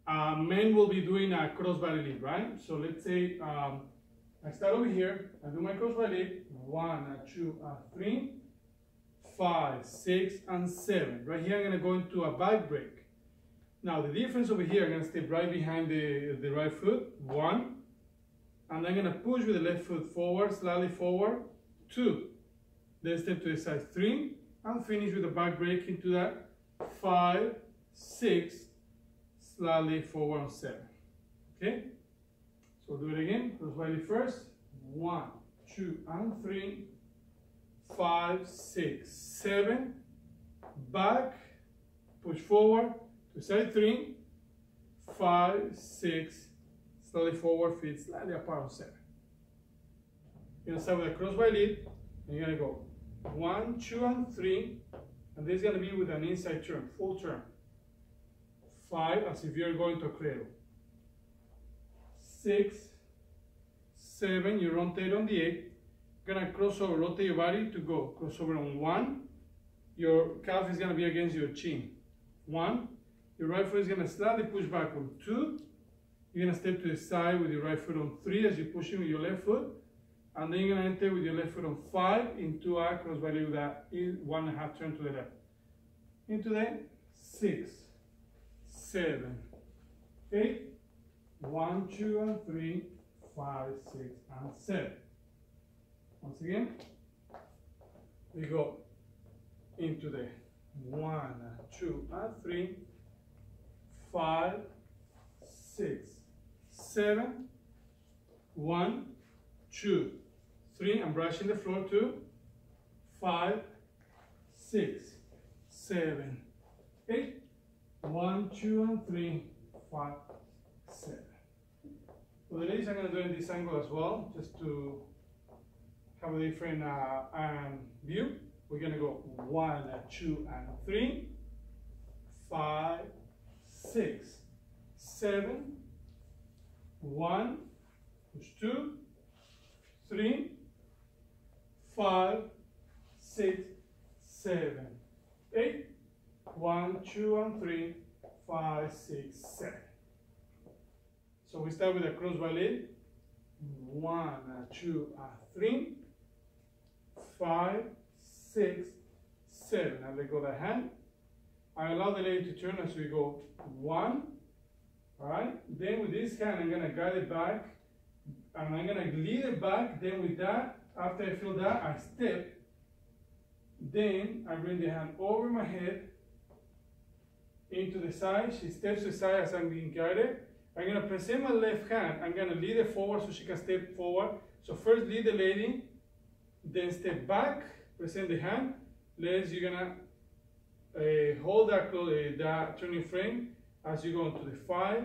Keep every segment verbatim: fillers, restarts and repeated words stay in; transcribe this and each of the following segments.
uh, men will be doing a crossbody lift, right? So let's say um, I start over here, I do my crossbody lift, one, uh, two, uh, three, five, six, and seven. Right here, I'm gonna go into a back break. Now the difference over here, I'm gonna step right behind the, the right foot, one, and I'm gonna push with the left foot forward, slightly forward, two. Then step to the side, three, and finish with a back break into that, five, six, slightly forward, and seven. Okay? So do it again, crossbody first, one, two, and three, five, six, seven, back, push forward, to side three, five, six, slightly forward, feet slightly apart on seven. You're gonna start with a crossbody lift, and you're gonna go one, two, and three, and this is gonna be with an inside turn, full turn. Five, as if you're going to a cradle. Six, seven, you rotate on the eight. Gonna cross over, rotate your body to go. Cross over on one. Your calf is gonna be against your chin. One. Your right foot is gonna slightly push back on two. You're gonna step to the side with your right foot on three as you're pushing with your left foot. And then you're gonna enter with your left foot on five into a crossbody with that one and a half turn to the left. Into the six, seven, eight, one, two, and three, five, six, and seven. Once again, we go into the one, two, and three, five, six, seven, one, two, three. I'm brushing the floor two, five, six, seven, eight, one, two, and three, five, seven. For the ladies, I'm going to do it in this angle as well, just to have a different uh, um, view. We're gonna go one, two, and three, five, six, seven, one, push two, three, five, six, seven, eight, one, two, and three, five, six, seven. So we start with a crossbody lift. One, two, and three. Five, six, seven. I let go of the hand. I allow the leg to turn as we go one. All right. Then with this hand, I'm gonna guide it back, and I'm gonna lead it back. Then with that, after I feel that, I step. Then I bring the hand over my head into the side. She steps to the side as I'm being guided. I'm gonna present my left hand. I'm gonna lead it forward so she can step forward. So first lead the lady. Then step back, present the hand. Legs, you're gonna uh, hold that, uh, that turning frame as you go into the five,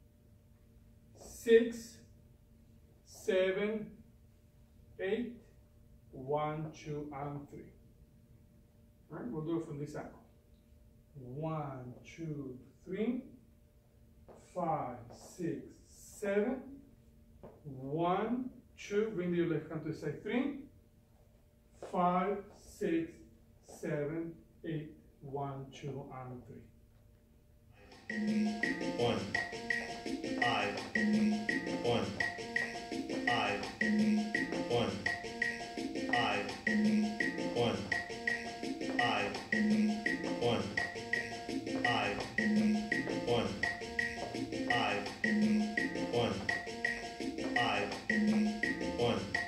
six, seven, eight, one, two, and three. All right, we'll do it from this angle. One, two, three, five, six, seven, one, two. Bring your left hand to the side. Three. Five, six, seven, eight, one, two, and three. One, five, one, five, one, five, one, five, one, five, one, five, one, five, one.